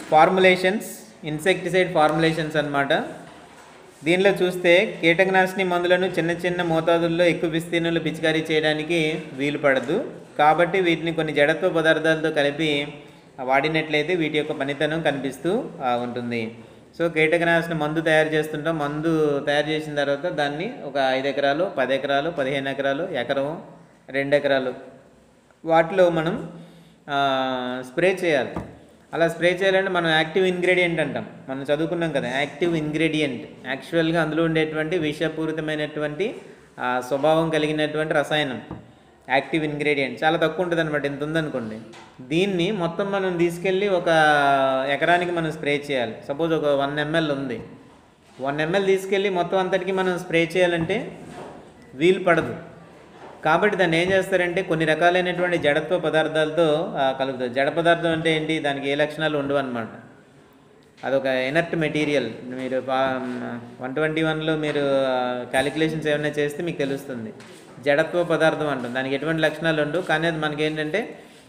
Formulations, insecticide formulations అన్నమాట. దీనిలో చూస్తే కీటకనాశిని మందులను చిన్న చిన్న మోతాదుల్లో ఎక్కువ విస్తీర్ణంలో పిచికారీ చేయడానికి వీలు పడదు. కాబట్టి వీటిని కొన్ని జడత్వ పదార్థాలతో కలిపి వాడినట్లయితే వీటి యొక్క పనితనం కనిపిస్తూ ఉంటుంది. సో కీటకనాశిని మందు తయారు చేస్తుంటాం. మందు తయారు చేసిన తర్వాత దాన్ని ఒక 5 ఎకరాలు, 10 ఎకరాలు, 15 ఎకరాలు, ఎకరం, 2 ఎకరాలు వాటిలో మనం స్ప్రే చేయాలి. అలా స్ప్రే చేయాలంటే మనం యాక్టివ్ ఇంగ్రీడియంట్ అంటాం. మనం చదువుకున్నాం కదా, యాక్టివ్ ఇంగ్రీడియంట్. యాక్చువల్గా అందులో ఉండేటువంటి విషపూరితమైనటువంటి స్వభావం కలిగినటువంటి రసాయనం యాక్టివ్ ఇంగ్రీడియంట్ చాలా తక్కువ ఉంటుంది అనమాట. ఇంత ఉందనుకోండి, దీన్ని మొత్తం మనం తీసుకెళ్ళి ఒక ఎకరానికి మనం స్ప్రే చేయాలి. సపోజ్ ఒక 1 ml ఉంది, 1 ml తీసుకెళ్ళి మొత్తం అంతటికి మనం స్ప్రే చేయాలంటే వీలు పడదు. కాబట్టి దాన్ని ఏం చేస్తారంటే కొన్ని రకాలైనటువంటి జడత్వ పదార్థాలతో కలుపుతారు. జడ పదార్థం అంటే ఏంటి, దానికి ఏ లక్షణాలు ఉండవు అనమాట. అదొక ఇనర్ట్ మెటీరియల్. మీరు 121లో మీరు క్యాలిక్యులేషన్స్ ఏమైనా చేస్తే మీకు తెలుస్తుంది. జడత్వ పదార్థం అంటాం, దానికి ఎటువంటి లక్షణాలు ఉండవు. కానీ అది మనకి ఏంటంటే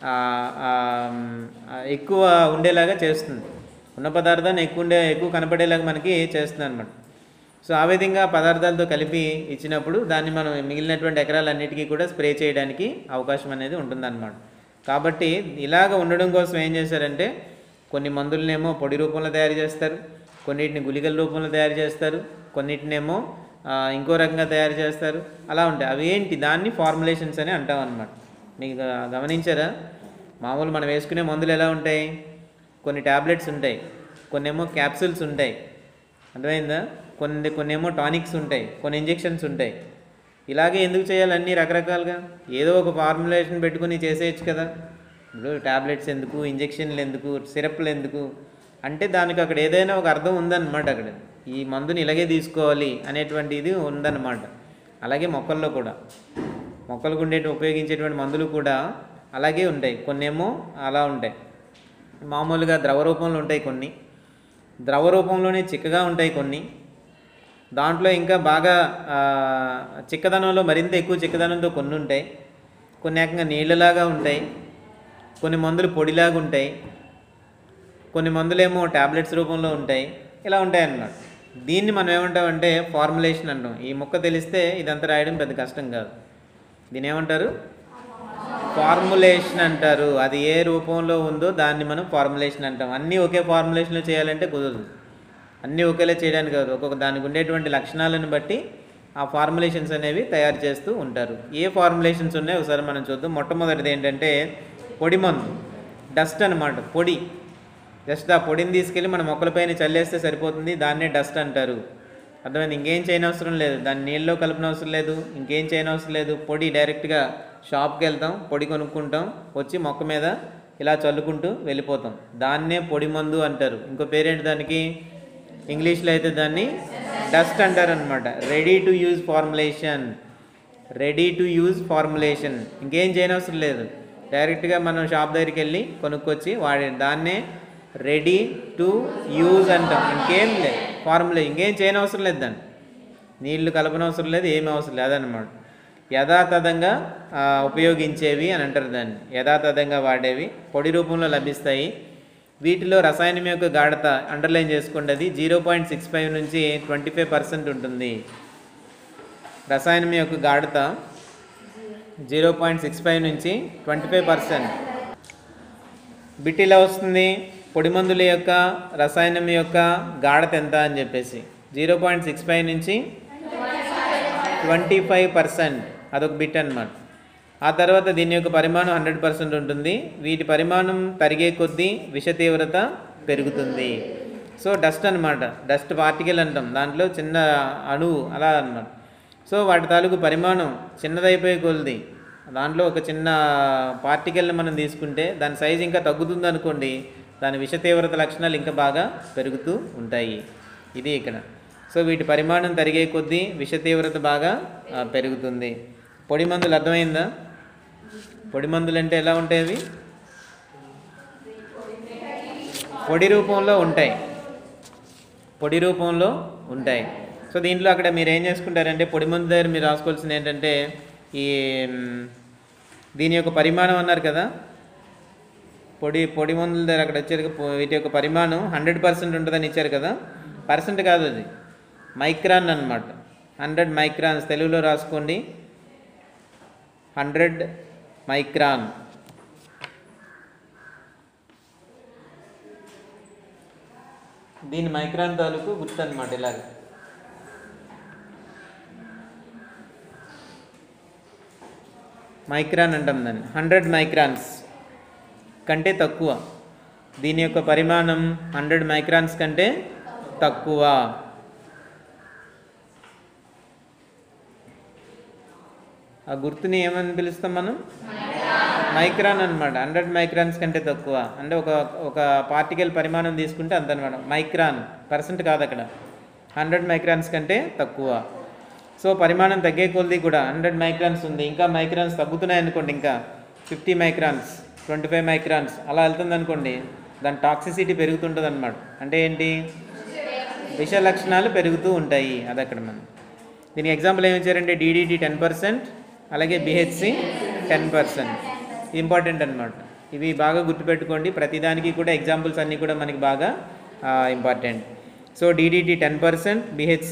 ఎక్కువ ఉండేలాగా చేస్తుంది. ఉన్న పదార్థాన్ని ఎక్కువ కనపడేలాగా మనకి చేస్తుంది అనమాట. సో ఆ విధంగా పదార్థాలతో కలిపి ఇచ్చినప్పుడు దాన్ని మనం మిగిలినటువంటి ఎకరాలన్నిటికీ కూడా స్ప్రే చేయడానికి అవకాశం అనేది ఉంటుందన్నమాట. కాబట్టి ఇలాగ ఉండడం కోసం ఏం చేశారంటే కొన్ని మందులనేమో పొడి రూపంలో తయారు చేస్తారు, కొన్నిటిని గుళికల రూపంలో తయారు చేస్తారు, కొన్నిటినేమో ఇంకో రకంగా తయారు చేస్తారు. అలా ఉంటాయి. అవి ఏంటి, దాన్ని ఫార్ములేషన్స్ అని అంటాం అన్నమాట. మీకు గమనించారా? మామూలు మనం వేసుకునే మందులు ఎలా ఉంటాయి, కొన్ని ట్యాబ్లెట్స్ ఉంటాయి, కొన్నేమో క్యాప్సూల్స్ ఉంటాయి, అర్థమైందా? కొన్ని ఏమో టానిక్స్ ఉంటాయి, కొన్ని ఇంజెక్షన్స్ ఉంటాయి. ఇలాగే ఎందుకు చేయాలి అన్నీ రకరకాలుగా? ఏదో ఒక ఫార్ములేషన్ పెట్టుకుని చేసేయచ్చు కదా. ఇప్పుడు ట్యాబ్లెట్స్ ఎందుకు, ఇంజెక్షన్లు ఎందుకు, సిరప్లు ఎందుకు అంటే దానికి అక్కడ ఏదైనా ఒక అర్థం ఉందన్నమాట. అక్కడ ఈ మందుని ఇలాగే తీసుకోవాలి అనేటువంటి ఇది ఉందన్నమాట. అలాగే మొక్కల్లో కూడా, మొక్కలకు ఉపయోగించేటువంటి మందులు కూడా అలాగే ఉంటాయి. కొన్నేమో అలా ఉంటాయి, మామూలుగా ద్రవ రూపంలో ఉంటాయి, కొన్ని ద్రవ రూపంలోనే చిక్కగా ఉంటాయి, కొన్ని దాంట్లో ఇంకా బాగా చిక్కదనంలో మరింత ఎక్కువ చిక్కదనంతో కొన్ని ఉంటాయి, కొన్ని ఏకంగా నీళ్ళలాగా ఉంటాయి, కొన్ని మందులు పొడిలాగా ఉంటాయి, కొన్ని మందులేమో ట్యాబ్లెట్స్ రూపంలో ఉంటాయి. ఇలా ఉంటాయి అన్నమాట. దీన్ని మనం ఏమంటామంటే ఫార్ములేషన్ అంటాం. ఈ మొక్క తెలిస్తే ఇదంతా రాయడం పెద్ద కష్టం కాదు. దీని ఏమంటారు? ఫార్ములేషన్ అంటారు. అది ఏ రూపంలో ఉందో దాన్ని మనం ఫార్ములేషన్ అంటాం. అన్నీ ఒకే ఫార్ములేషన్లో చేయాలంటే కుదరదు. అన్నీ ఒకేలా చేయడానికి కాదు, ఒక్కొక్క దానికి ఉండేటువంటి లక్షణాలను బట్టి ఆ ఫార్ములేషన్స్ అనేవి తయారు చేస్తూ ఉంటారు. ఏ ఫార్ములేషన్స్ ఉన్నాయో ఒకసారి మనం చూద్దాం. మొట్టమొదటిది ఏంటంటే పొడి మందు, డస్ట్ అన్నమాట. పొడి, జస్ట్ ఆ పొడిని తీసుకెళ్ళి మన మొక్కలపైన చల్లేస్తే సరిపోతుంది, దాన్నే డస్ట్ అంటారు. అర్థమైంది? ఇంకేం చేయనవసరం లేదు, దాన్ని నీళ్ళలో కలపనవసరం లేదు, ఇంకేం చేయనవసరం లేదు. పొడి డైరెక్ట్గా షాప్కి వెళ్తాం, పొడి కొనుక్కుంటాం, వచ్చి మొక్క మీద ఇలా చల్లుకుంటూ వెళ్ళిపోతాం. దాన్నే పొడి మందు అంటారు. ఇంకో పేరేంటి దానికి, ఇంగ్లీష్లో అయితే దాన్ని డస్ట్ అంటారు అనమాట. Ready to use formulation, ready to use formulation. ఇంకేం చేయనవసరం లేదు, డైరెక్ట్గా మనం షాప్ దగ్గరికి వెళ్ళి కొనుక్కొచ్చి దాన్నే రెడీ టు యూజ్ అంటాం. ఇంకేం లేదు ఫార్ములా, ఇంకేం చేయనవసరం లేదు, దాన్ని నీళ్లు కలపనవసరం లేదు, ఏమీ అవసరం లేదన్నమాట. యథాతథంగా ఉపయోగించేవి అని అంటారు దాన్ని, యథాతథంగా వాడేవి పొడి రూపంలో లభిస్తాయి. వీటిలో రసాయనం యొక్క గాఢత అండర్లైన్ చేసుకోండి, అది 0.65 నుంచి 25% ఉంటుంది. రసాయనం యొక్క గాఢత 0.65 నుంచి 25%. బిట్ ఇలా వస్తుంది, పొడి మందుల యొక్క రసాయనం యొక్క గాఢత ఎంత అని చెప్పేసి 0.65 నుంచి 25%, అదొక బిట్ అన్నమాట. ఆ తర్వాత దీని యొక్క పరిమాణం 100% ఉంటుంది. వీటి పరిమాణం తరిగే కొద్దీ విష తీవ్రత పెరుగుతుంది. సో డస్ట్ అనమాట, డస్ట్ పార్టికల్ అంటాం, దాంట్లో చిన్న అణువు అలా అన్నమాట. సో వాటి తాలూకు పరిమాణం చిన్నదైపోయే కొద్ది దాంట్లో ఒక చిన్న పార్టికల్ని మనం తీసుకుంటే దాని సైజు ఇంకా తగ్గుతుంది అనుకోండి, దాని విష తీవ్రత లక్షణాలు ఇంకా బాగా పెరుగుతూ ఉంటాయి. ఇది ఇక్కడ. సో వీటి పరిమాణం తరిగే కొద్దీ విష తీవ్రత బాగా పెరుగుతుంది. పొడి మందులు అర్థమైందా? పొడి మందులు అంటే ఎలా ఉంటాయి? అవి పొడి రూపంలో ఉంటాయి, పొడి రూపంలో ఉంటాయి. సో దీంట్లో అక్కడ మీరు ఏం చేసుకుంటారంటే పొడి మందు దగ్గర మీరు రాసుకోవాల్సింది ఏంటంటే ఈ దీని యొక్క పరిమాణం అన్నారు కదా, పొడి మందుల దగ్గర అక్కడ వచ్చేది వీటి యొక్క పరిమాణం 100% ఉంటుందని ఇచ్చారు కదా. పర్సెంట్ కాదు, అది మైక్రాన్ అన్నమాట. 100 మైక్రాన్స్ తెలుగులో రాసుకోండి. 100 మైక్రాన్. దీని మైక్రాన్ తాలూకు గుర్తు అనమాట. ఇలాగ మైక్రాన్ అంటాం దాన్ని. 100 మైక్రాన్స్ కంటే తక్కువ. దీని యొక్క పరిమాణం 100 మైక్రాన్స్ కంటే తక్కువ. ఆ గుర్తుని ఏమని పిలుస్తాం మనం? మైక్రాన్ అనమాట. 100 మైక్రాన్స్ కంటే తక్కువ అంటే ఒక పార్టికల్ పరిమాణం తీసుకుంటే అంత అనమాట. మైక్రాన్ పర్సెంట్ కాదు అక్కడ. 100 మైక్రాన్స్ కంటే తక్కువ. సో పరిమాణం తగ్గే కొలది కూడా 100 మైక్రాన్స్ ఉంది, ఇంకా మైక్రాన్స్ తగ్గుతున్నాయి అనుకోండి, ఇంకా 50 మైక్రాన్స్, 25 మైక్రాన్స్ అలా వెళ్తుంది అనుకోండి, దాని టాక్సిసిటీ పెరుగుతుంటుంది అనమాట. అంటే ఏంటి? విష లక్షణాలు పెరుగుతూ ఉంటాయి. అది అక్కడ మనం దీనికి ఎగ్జాంపుల్ ఏమి ఇచ్చారంటే DDT 10%, అలాగే BHC 10%. ఇంపార్టెంట్ అనమాట. ఇవి బాగా గుర్తుపెట్టుకోండి. ప్రతిదానికి కూడా ఎగ్జాంపుల్స్ అన్నీ కూడా మనకి బాగా ఇంపార్టెంట్. సో DDT 10%, BHC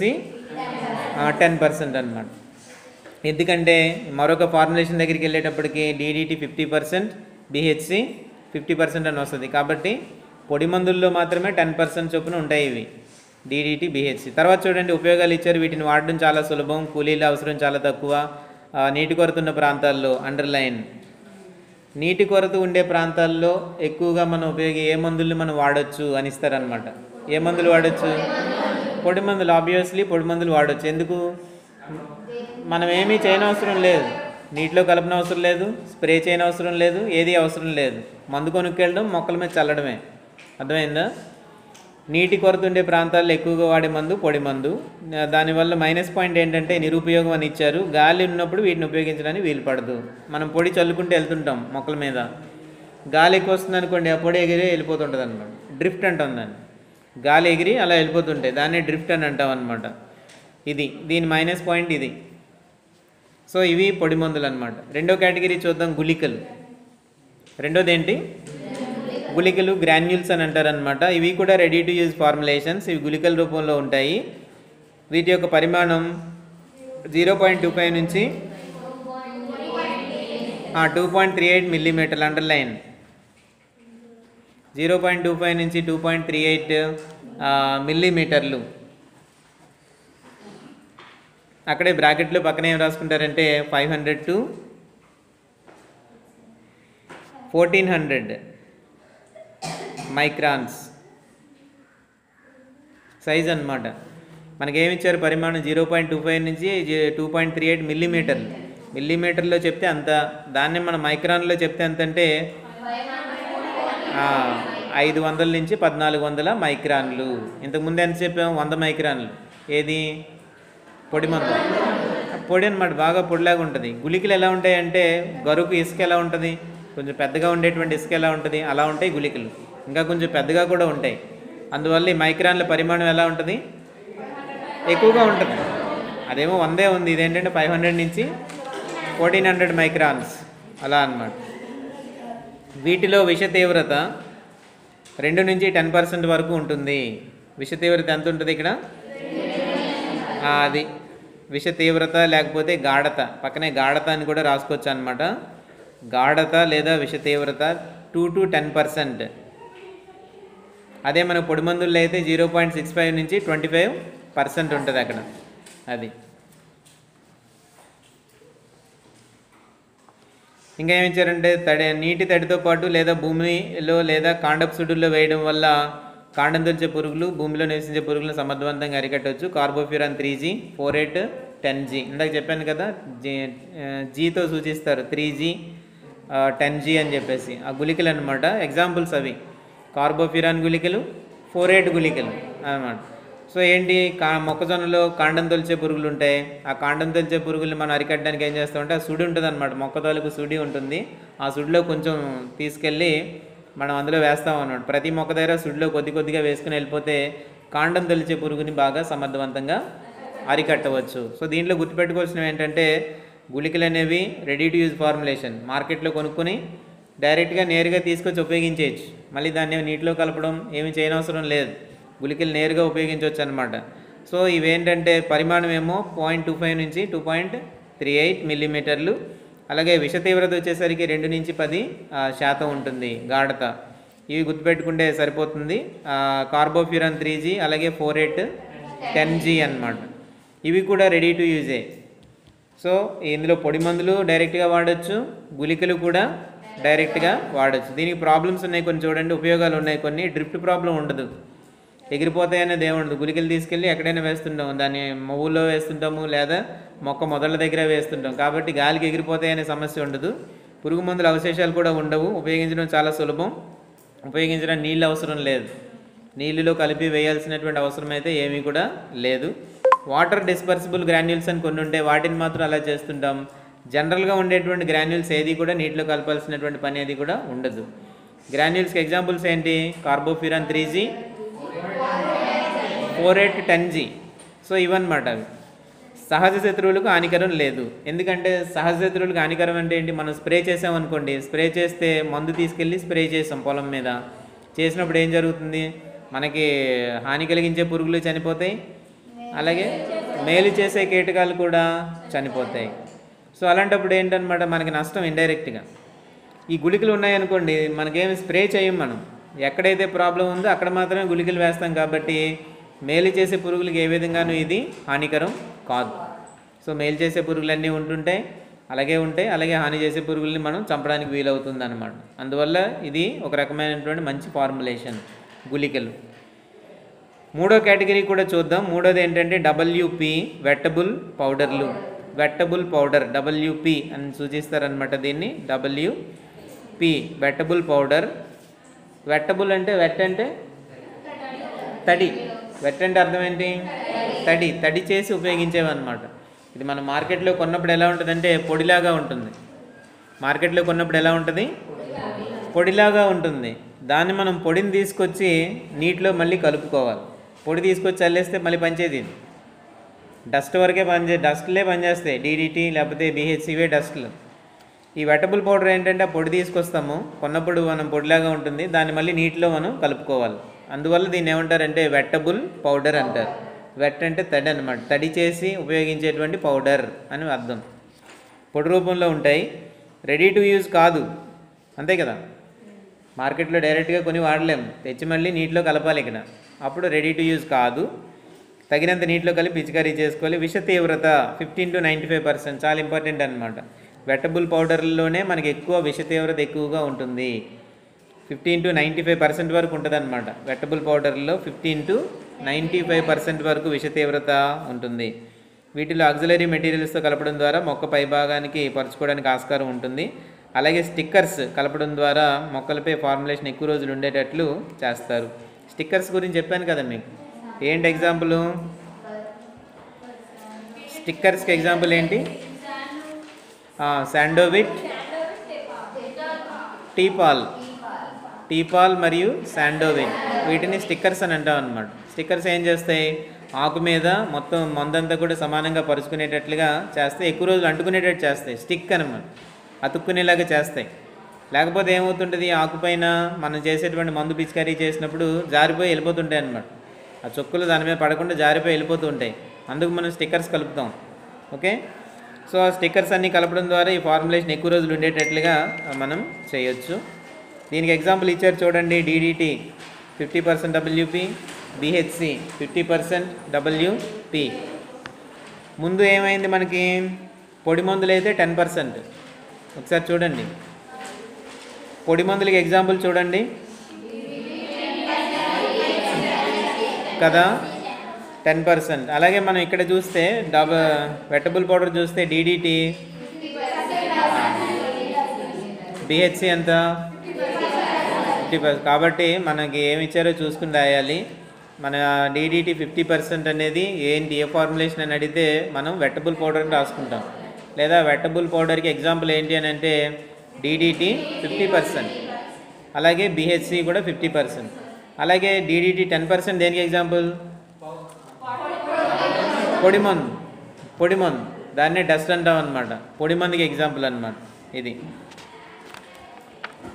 10% అనమాట. ఎందుకంటే మరొక ఫార్ములేషన్ దగ్గరికి వెళ్ళేటప్పటికి DDT 50%, BHC 50% అని వస్తుంది. కాబట్టి పొడి మందుల్లో మాత్రమే 10% చొప్పున ఉంటాయి ఇవి DDT, BHC. తర్వాత చూడండి ఉపయోగాలు ఇచ్చారు. వీటిని వాడడం చాలా సులభం, కూలీల అవసరం చాలా తక్కువ, నీటి కొరత ఉన్న ప్రాంతాల్లో అండర్లైన్. నీటి కొరత ఉండే ప్రాంతాల్లో ఎక్కువగా మనం ఏ మందుల్ని మనం వాడచ్చు అని ఇస్తారనమాట. ఏ మందులు వాడచ్చు? పొడి మందులు. ఆబ్వియస్లీ పొడి మందులు వాడచ్చు. ఎందుకు? మనం ఏమీ చేయనవసరం లేదు, నీటిలో కలపనవసరం లేదు, స్ప్రే చేయనవసరం లేదు, ఏది అవసరం లేదు. మందు కొనుక్కెళ్ళడం, మొక్కల మీద చల్లడమే. అర్థమైందా? నీటి కొరత ఉండే ప్రాంతాల్లో ఎక్కువగా వాడే మందు పొడి మందు. దానివల్ల మైనస్ పాయింట్ ఏంటంటే నిరుపయోగం అని ఇచ్చారు. గాలి ఉన్నప్పుడు వీటిని ఉపయోగించడానికి వీలు పడదు. మనం పొడి చల్లుకుంటూ వెళ్తుంటాం మొక్కల మీద, గాలి ఎక్కువ వస్తుంది అనుకోండి, ఆ పొడి ఎగిరి వెళ్ళిపోతుంటుంది అనమాట. డ్రిఫ్ట్ అంటాం దాన్ని. గాలి ఎగిరి అలా వెళ్ళిపోతుంటాయి, దాన్ని డ్రిఫ్ట్ అని అంటాం అనమాట. దీని మైనస్ పాయింట్ ఇది. సో ఇవి పొడి మందులు అనమాట. రెండో కేటగిరీ చూద్దాం, గుళికలు. రెండోది ఏంటి? గుళికలు, గ్రాన్యూల్స్ అని అంటారనమాట. ఇవి కూడా రెడీ టు యూజ్ ఫార్ములేషన్స్. ఇవి గుళికల రూపంలో ఉంటాయి. వీటి యొక్క పరిమాణం 0.25 నుంచి 2.38 మిల్లీమీటర్లు. అండర్లైన్ 0.25 నుంచి 2.38 మిల్లీమీటర్లు. అక్కడే బ్రాకెట్లో పక్కన ఏం రాసుకుంటారంటే 500 to 1400 మైక్రాన్స్ సైజ్ అన్నమాట. మనకేమిచ్చారు? పరిమాణం 0.25 నుంచి 2.38 మిల్లీమీటర్లు. మిల్లీమీటర్లో చెప్తే అంత, దాన్ని మనం మైక్రాన్లో చెప్తే ఎంతంటే 500 నుంచి 1400 మైక్రాన్లు. ఇంతకుముందు ఎంత చెప్పాము? 100 మైక్రాన్లు. ఏది? పొడి మందు. పొడి అనమాట, బాగా పొడిలాగా ఉంటుంది. గుళికలు ఎలా ఉంటాయంటే గరుకు ఇసుక ఎలా ఉంటుంది, కొంచెం పెద్దగా ఉండేటువంటి ఇసుక ఎలా ఉంటుంది, అలా ఉంటాయి గుళికలు. ఇంకా కొంచెం పెద్దగా కూడా ఉంటాయి. అందువల్ల ఈ మైక్రాన్ల పరిమాణం ఎలా ఉంటుంది? ఎక్కువగా ఉంటుంది. అదేమో 100 ఉంది, ఇదేంటంటే 500 నుంచి 1400 మైక్రాన్స్ అలా అన్నమాట. వీటిలో విష తీవ్రత 2 నుంచి 10% వరకు ఉంటుంది. విష తీవ్రత ఎంత ఉంటుంది ఇక్కడ? అది విష తీవ్రత లేకపోతే గాఢత. పక్కనే గాఢత అని కూడా రాసుకోవచ్చు అనమాట. గాఢత లేదా విష తీవ్రత 2 to 10%. అదే మన పొడి మందుల్లో అయితే 0.65 నుంచి 25% ఉంటుంది అక్కడ. అది ఇంకా ఏమిచ్చారంటే నీటి తడితో పాటు లేదా భూమిలో లేదా కాండపు సుడుల్లో వేయడం వల్ల కాండం తొలిచే పురుగులు, భూమిలో నివసించే పురుగులను సమర్థవంతంగా అరికట్టవచ్చు. Carbofuran 3G, 4-8, 10G. ఇందాక చెప్పాను కదా, జీతో సూచిస్తారు 3G, 10G అని చెప్పేసి. ఆ గుళికలు అనమాట. ఎగ్జాంపుల్స్ అవి కార్బోఫ్యూరాన్ గుళికలు, 4-8 గుళికలు అన్నమాట. సో ఏంటి? మొక్కజొన్నలో కాండం తొలిచే పురుగులు ఉంటాయి. ఆ కాండం తొలిచే పురుగుల్ని మనం అరికట్టడానికి ఏం చేస్తామంటే ఆ సుడి ఉంటుంది అనమాట. మొక్క తాలూకు సుడి ఉంటుంది. ఆ సుడిలో కొంచెం తీసుకెళ్ళి మనం అందులో వేస్తాం అన్నమాట. ప్రతి మొక్క దగ్గర సుడిలో కొద్దిగా వేసుకుని వెళ్ళిపోతే కాండం తొలిచే పురుగుని బాగా సమర్థవంతంగా అరికట్టవచ్చు. సో దీంట్లో గుర్తుపెట్టుకోవాల్సినవి ఏంటంటే గుళికలు అనేవి రెడీ టు యూజ్ ఫార్ములేషన్. మార్కెట్లో కొనుక్కొని డైరెక్ట్గా నేరుగా తీసుకొచ్చి ఉపయోగించేయచ్చు. మళ్ళీ దాన్ని నీటిలో కలపడం ఏమి చేయనవసరం లేదు, గుళికలు నేరుగా ఉపయోగించవచ్చు అనమాట. సో ఇవేంటంటే పరిమాణం ఏమో 0.25 నుంచి 2.38 మిల్లీమీటర్లు. అలాగే విష తీవ్రత వచ్చేసరికి 2 నుంచి 10% ఉంటుంది గాఢత. ఇవి గుర్తుపెట్టుకుంటే సరిపోతుంది. కార్బోఫ్యూరాన్ 3G, అలాగే 4-8-10G అన్నమాట. ఇవి కూడా రెడీ టు యూజే. సో ఇందులో పొడి మందులు డైరెక్ట్గా వాడచ్చు, గుళికలు కూడా డైరెక్ట్గా వాడచ్చు. దీనికి ప్రాబ్లమ్స్ ఉన్నాయి కొన్ని, చూడండి ఉపయోగాలు ఉన్నాయి కొన్ని. డ్రిఫ్ట్ ప్రాబ్లం ఉండదు, ఎగిరిపోతాయనేది ఏముండదు. గుళికలు తీసుకెళ్ళి ఎక్కడైనా వేస్తుంటాము, దాన్ని మొవ్వుల్లో వేస్తుంటాము లేదా మొక్క మొదళ్ళ దగ్గర వేస్తుంటాం, కాబట్టి గాలికి ఎగిరిపోతాయనే సమస్య ఉండదు. పురుగు మందుల అవశేషాలు కూడా ఉండవు, ఉపయోగించడం చాలా సులభం. ఉపయోగించడం నీళ్ళు అవసరం లేదు, నీళ్ళలో కలిపి వేయాల్సినటువంటి అవసరం అయితే ఏమీ కూడా లేదు. వాటర్ డిస్పర్సిబుల్ గ్రాన్యూల్స్ అని కొన్ని ఉంటాయి, వాటిని మాత్రం అలా చేస్తుంటాం. జనరల్గా ఉండేటువంటి గ్రాన్యూల్స్ ఏది కూడా నీటిలో కలపాల్సినటువంటి పని అది కూడా ఉండదు. గ్రాన్యూల్స్కి ఎగ్జాంపుల్స్ ఏంటి? Carbofuran 3G, 4-8-10G. సో ఇవన్నమాట అవి. సహజ శత్రువులకు హానికరం లేదు. ఎందుకంటే సహజ శత్రువులకు హానికరం అంటే ఏంటి? మనం స్ప్రే చేసామనుకోండి, స్ప్రే చేస్తే మందు తీసుకెళ్ళి స్ప్రే చేసాం పొలం మీద, చేసినప్పుడు ఏం జరుగుతుంది? మనకి హాని కలిగించే పురుగులు చనిపోతాయి, అలాగే మేలు చేసే కీటకాలు కూడా చనిపోతాయి. సో అలాంటప్పుడు ఏంటన్నమాట, మనకి నష్టం ఇండైరెక్ట్గా. ఈ గుళికలు ఉన్నాయనుకోండి, మనకేమి స్ప్రే చేయం, మనం ఎక్కడైతే ప్రాబ్లం ఉందో అక్కడ మాత్రమే గుళికలు వేస్తాం, కాబట్టి మేలు చేసే పురుగులకి ఏ విధంగానూ ఇది హానికరం కాదు. సో మేలు చేసే పురుగులన్నీ ఉంటుంటాయి, అలాగే హాని చేసే పురుగుల్ని మనం చంపడానికి వీలవుతుంది అన్నమాట. అందువల్ల ఇది ఒక రకమైనటువంటి మంచి ఫార్ములేషన్ గుళికలు. మూడో కేటగిరీ కూడా చూద్దాం. మూడోది ఏంటంటే WP, వెట్టబుల్ పౌడర్లు. వెట్టబుల్ పౌడర్ WP అని సూచిస్తారనమాట దీన్ని. WP wettable powder. వెట్టబుల్ అంటే వెట్ అంటే తడి, వెట్ అంటే అర్థం ఏంటి? తడి చేసి ఉపయోగించేవన్నమాట. ఇది మనం మార్కెట్లో కొన్నప్పుడు ఎలా ఉంటుందంటే పొడిలాగా ఉంటుంది. మార్కెట్లో కొన్నప్పుడు ఎలా ఉంటుంది? పొడిలాగా ఉంటుంది. దాన్ని మనం పొడిని తీసుకొచ్చి నీటిలో మళ్ళీ కలుపుకోవాలి. పొడి తీసుకొచ్చి చల్లేస్తే మళ్ళీ పనిచేది డస్ట్ వరకే డస్ట్లే పనిచేస్తాయి, DDT లేకపోతే BHC ఇవే డస్ట్లు. ఈ వెట్టబుల్ పౌడర్ ఏంటంటే ఆ పొడి తీసుకొస్తాము, కొన్నప్పుడు మనం పొడిలాగా ఉంటుంది, దాన్ని మళ్ళీ నీటిలో మనం కలుపుకోవాలి. అందువల్ల దీన్ని ఏమంటారంటే వెట్టబుల్ పౌడర్ అంటారు. వెట్ అంటే తడి అనమాట, తడి చేసి ఉపయోగించేటువంటి పౌడర్ అని అర్థం. పొడి రూపంలో ఉంటాయి, రెడీ టు యూజ్ కాదు, అంతే కదా. మార్కెట్లో డైరెక్ట్గా కొని వాడలేము, తెచ్చి మళ్ళీ నీటిలో కలపాలి ఇక్కడ, అప్పుడు రెడీ టు యూజ్ కాదు. తగినంత నీటిలో కలిపి పిచికారీ చేసుకోవాలి. విష తీవ్రత 15 to 95%, చాలా ఇంపార్టెంట్ అనమాట. వెట్టబుల్ పౌడర్లోనే మనకి ఎక్కువ విష తీవ్రత ఎక్కువగా ఉంటుంది, 15 to 95% వరకు ఉంటుంది అనమాట. వెట్టబుల్ పౌడర్లో 15 to 95% వరకు విష తీవ్రత ఉంటుంది. వీటిలో ఆక్సిలరీ మెటీరియల్స్తో కలపడం ద్వారా మొక్క పైభాగానికి పరుచుకోవడానికి ఆస్కారం ఉంటుంది. అలాగే స్టిక్కర్స్ కలపడం ద్వారా మొక్కలపై ఫార్ములేషన్ ఎక్కువ రోజులు ఉండేటట్లు చేస్తారు. స్టిక్కర్స్ గురించి చెప్పాను కదా మీకు. ఏంటి ఎగ్జాంపుల్? స్టిక్కర్స్కి ఎగ్జాంపుల్ ఏంటి? శాండోవిట్, టీపాల్ మరియు శాండోవిట్, వీటిని స్టిక్కర్స్ అని అంటాం అనమాట. స్టిక్కర్స్ ఏం చేస్తాయి? ఆకు మీద మొత్తం మందంతా కూడా సమానంగా పరుచుకునేటట్లుగా చేస్తాయి, ఎక్కువ రోజులు అంటుకునేటట్టు చేస్తాయి. స్టిక్ అనమాట, అతుక్కునేలాగా చేస్తాయి. లేకపోతే ఏమవుతుంటుంది, ఆకుపైన మనం చేసేటువంటి మందు పిచికారీ చేసినప్పుడు జారిపోయి వెళ్ళిపోతుంటాయి అన్నమాట. ఆ చుక్కలు దాని మీద పడకుండా జారిపోయి వెళ్ళిపోతూ ఉంటాయి, అందుకు మనం స్టిక్కర్స్ కలుపుతాం. ఓకే, సో ఆ స్టిక్కర్స్ అన్నీ కలపడం ద్వారా ఈ ఫార్ములేషన్ ఎక్కువ రోజులు ఉండేటట్లుగా మనం చేయొచ్చు. దీనికి ఎగ్జాంపుల్ ఇచ్చారు చూడండి. DDT 50% WP, BHC 50% WP. ముందు ఏమైంది మనకి? పొడి మందులు అయితే 10%. ఒకసారి చూడండి, పొడి మందులకి ఎగ్జాంపుల్ చూడండి కదా, 10%. అలాగే మనం ఇక్కడ చూస్తే వెట్టబుల్ పౌడర్ చూస్తే DDT, BHC ఎంత? 50%. కాబట్టి మనకి ఏమి ఇచ్చారో చూసుకుని రాయాలి. మన DDT 50% అనేది ఏంటి, ఏ ఫార్ములేషన్ అని అడిగితే మనం వెట్టబుల్ పౌడర్ని రాసుకుంటాం. లేదా వెట్టబుల్ పౌడర్కి ఎగ్జాంపుల్ ఏంటి అని అంటే DDT 50%, అలాగే BHC కూడా 50%. అలాగే DDT 10% దేనికి ఎగ్జాంపుల్? పొడి మందు, దాన్నే డస్ట్ అంటాం అనమాట. పొడి మందుకి ఎగ్జాంపుల్ అనమాట ఇది.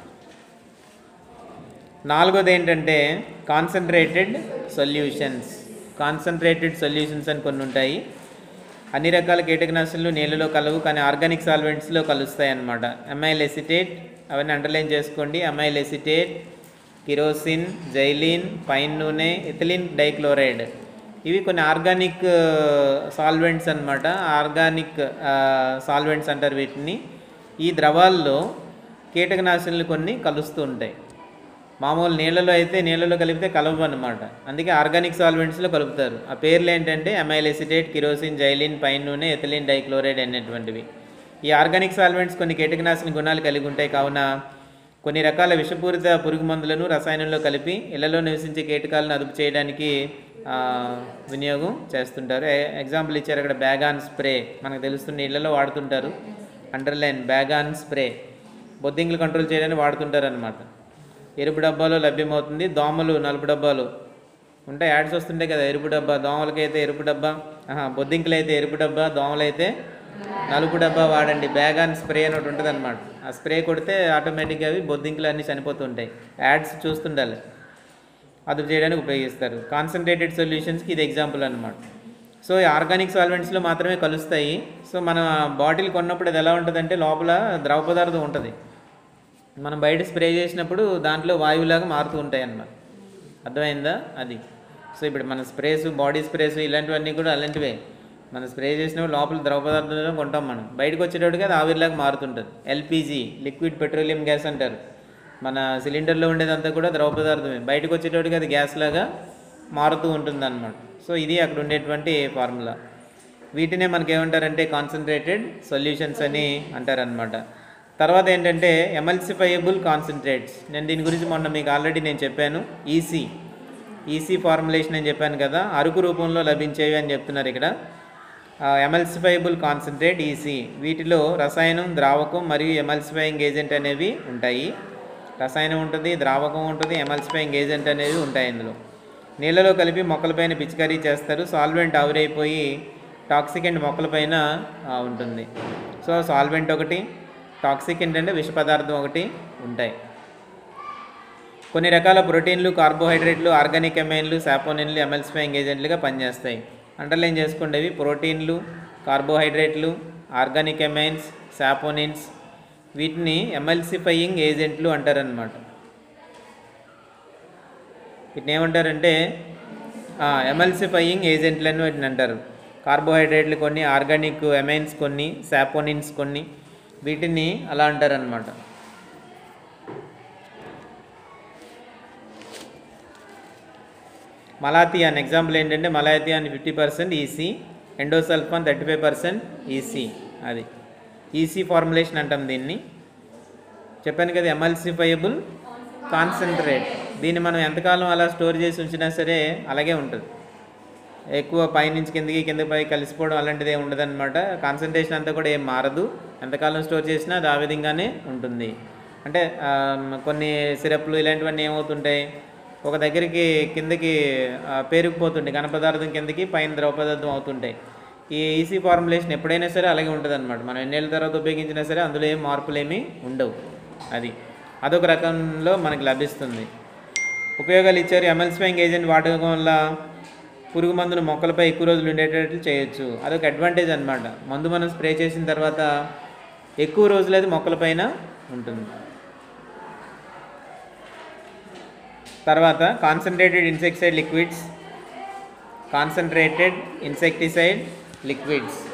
నాలుగోది ఏంటంటే కాన్సన్ట్రేటెడ్ సొల్యూషన్స్. కాన్సన్ట్రేటెడ్ సొల్యూషన్స్ అని కొన్ని ఉంటాయి. అన్ని రకాల కీటకనాశులు నీళ్ళలో కలవు, కానీ ఆర్గానిక్ సాల్వెంట్స్లో కలుస్తాయి అన్నమాట. అమైల్ ఎసిటేట్, అవన్నీ అండర్లైన్ చేసుకోండి. Amyl acetate, kerosene, xylene, pine నూనె, ఇథిలిన్ డైక్లోరైడ్, ఇవి కొన్ని ఆర్గానిక్ సాల్వెంట్స్ అన్నమాట. ఆర్గానిక్ సాల్వెంట్స్ అంటారు వీటిని. ఈ ద్రవాల్లో కీటకనాశులు కొన్ని కలుస్తూ ఉంటాయి. మామూలు నీళ్ళలో అయితే నీళ్ళలో కలిపితే కలవు అనమాట, అందుకే ఆర్గానిక్ సాల్వెంట్స్లో కలుపుతారు. ఆ పేర్లు ఏంటంటే amyl acetate, kerosene, xylene, pine నూనె, ఎథిలిన్ డైక్లోరైడ్ అనేటువంటివి. ఈ ఆర్గానిక్ సాల్వెంట్స్ కొన్ని కీటకనాశిని గుణాలు కలిగి ఉంటాయి. కావున కొన్ని రకాల విషపూరిత పురుగు మందులను రసాయనంలో కలిపి ఇళ్లలో నివసించే కీటకాలను అదుపు చేయడానికి వినియోగం చేస్తుంటారు. ఎగ్జాంపుల్ ఇచ్చారు అక్కడ, బ్యాగాన్ స్ప్రే, మనకు తెలుస్తుంది ఇళ్లలో వాడుతుంటారు. అండర్లైన్ బ్యాగాన్ స్ప్రే, బొద్దింకలు కంట్రోల్ చేయడానికి వాడుతుంటారు అనమాట. ఎరుపు డబ్బాలో లభ్యమవుతుంది. దోమలు నలుపు డబ్బాలు ఉంటాయి, యాడ్స్ వస్తుంటాయి కదా, ఎరుపు డబ్బా, దోమలకైతే ఎరుపు డబ్బా, బొద్దింకలు అయితే ఎరుపు డబ్బా, దోమలైతే నలుపు డబ్బా వాడండి. బ్యాగాన్ స్ప్రే అని ఒకటి ఉంటుంది అనమాట. ఆ స్ప్రే కొడితే ఆటోమేటిక్గా అవి బొద్దింకలు అన్నీ చనిపోతుంటాయి. యాడ్స్ చూస్తుండాలి, అదుపు చేయడానికి ఉపయోగిస్తారు. కాన్సన్ట్రేటెడ్ సొల్యూషన్స్కి ఇది ఎగ్జాంపుల్ అనమాట. సో ఈ ఆర్గానిక్ సాల్వెంట్స్లో మాత్రమే కలుస్తాయి. సో మన బాటిల్ కొన్నప్పుడు అది ఎలా ఉంటుందంటే లోపల ద్రవ పదార్థం ఉంటుంది. మనం బయట స్ప్రే చేసినప్పుడు దాంట్లో వాయువులాగా మారుతూ ఉంటాయి అన్నమాట. అర్థమైందా అది? సో ఇప్పుడు మన స్ప్రేస్, బాడీ స్ప్రేస్ ఇలాంటివన్నీ కూడా అలాంటివే. మనం స్ప్రే చేసినప్పుడు లోపల ద్రవ పదార్థంలో కొంటాం, మనం బయటకు వచ్చేటప్పటికి అది ఆవిరిలాగా మారుతుంటుంది. ఎల్పిజి, లిక్విడ్ పెట్రోలియం గ్యాస్ అంటారు. మన సిలిండర్లో ఉండేదంతా కూడా ద్రవ పదార్థమే, బయటకు వచ్చేటప్పటికి అది గ్యాస్ లాగా మారుతూ ఉంటుంది అన్నమాట. సో ఇది అక్కడ ఉండేటువంటి ఫార్ములా. వీటినే మనకి ఏమంటారంటే కాన్సన్ట్రేటెడ్ సొల్యూషన్స్ అని అంటారనమాట. తర్వాత ఏంటంటే ఎమల్సిఫైయబుల్ కాన్సన్ట్రేట్స్. నేను దీని గురించి మొన్న మీకు ఆల్రెడీ నేను చెప్పాను. ఈసీ ఫార్ములేషన్ అని చెప్పాను కదా, అరుకు రూపంలో లభించేవి అని చెప్తున్నారు ఇక్కడ. ఎమల్సిఫైయబుల్ కాన్సన్ట్రేట్ ఈసీ, వీటిలో రసాయనం, ద్రావకం మరియు ఎమల్సిఫైయింగ్ ఏజెంట్ అనేవి ఉంటాయి. రసాయనం ఉంటుంది, ద్రావకం ఉంటుంది, ఎమల్సిఫైయింగ్ ఏజెంట్ అనేవి ఉంటాయి. ఇందులో నీళ్ళలో కలిపి మొక్కలపైన పిచికారీ చేస్తారు. సాల్వెంట్ ఆవిరైపోయి టాక్సికెంట్ మొక్కలపైన ఉంటుంది. సో సాల్వెంట్ ఒకటి, టాక్సిక్ ఏంటంటే విష పదార్థం ఒకటి ఉంటాయి. కొన్ని రకాల ప్రోటీన్లు, కార్బోహైడ్రేట్లు, ఆర్గానిక్ ఎమైన్లు, సాపోనిన్లు ఎమల్సిఫైయింగ్ ఏజెంట్లుగా పనిచేస్తాయి. అండర్లైన్ చేసుకోండి. ప్రోటీన్లు, కార్బోహైడ్రేట్లు, ఆర్గానిక్ ఎమైన్స్, సాపోనిన్స్, వీటిని ఎమల్సిఫైయింగ్ ఏజెంట్లు అంటారనమాట. వీటిని ఏమంటారంటే ఎమల్సిఫైయింగ్ ఏజెంట్లు అని వీటిని అంటారు. కార్బోహైడ్రేట్లు కొన్ని, ఆర్గానిక్ ఎమైన్స్ కొన్ని, సాపోనిన్స్ కొన్ని, వీటిని అలా అంటారనమాట. మలాథియాన్ ఎగ్జాంపుల్ ఏంటంటే మలాథియాన్ 50% ఈసీ, ఎండోసల్ఫాన్ 35% ఈసీ. అది ఈసీ ఫార్ములేషన్ అంటాం దీన్ని. చెప్పాను కదా, ఎమల్సిఫైయబుల్ కాన్సన్ట్రేట్. దీన్ని మనం ఎంతకాలం అలా స్టోర్ చేసి ఉంచినా సరే అలాగే ఉంటుంది. ఎక్కువ పైనుంచి కిందకి పై కలిసిపోవడం అలాంటిది ఏమి ఉండదు అనమాట. కాన్సన్ట్రేషన్ అంతా కూడా ఏం మారదు. ఎంతకాలం స్టోర్ చేసినా అది ఆ విధంగానే ఉంటుంది. అంటే కొన్ని సిరప్లు ఇలాంటివన్నీ ఏమవుతుంటాయి, ఒక దగ్గరికి కిందకి పేరుకుపోతుంటాయి, ఘనపదార్థం కిందకి, పైన ద్రవ పదార్థం అవుతుంటాయి. ఈ ఈసీ ఫార్ములేషన్ ఎప్పుడైనా సరే అలాగే ఉంటుంది అనమాట. మనం ఎన్నేళ్ళ తర్వాత ఉపయోగించినా సరే అందులో ఏం మార్పులు ఏమీ ఉండవు. అదొక రకంలో మనకి లభిస్తుంది. ఉపయోగాలు ఇచ్చారు. ఎమల్సిఫైయింగ్ ఏజెంట్ వాడకం వల్ల పురుగు మందులు మొక్కలపై ఎక్కువ రోజులు ఉండేటట్లు చేయొచ్చు. అదొక అడ్వాంటేజ్ అనమాట. మందు మనం స్ప్రే చేసిన తర్వాత ఎక్కువ రోజులు అది మొక్కలపైన ఉంటుంది. తర్వాత concentrated insecticide liquids, concentrated insecticide liquids.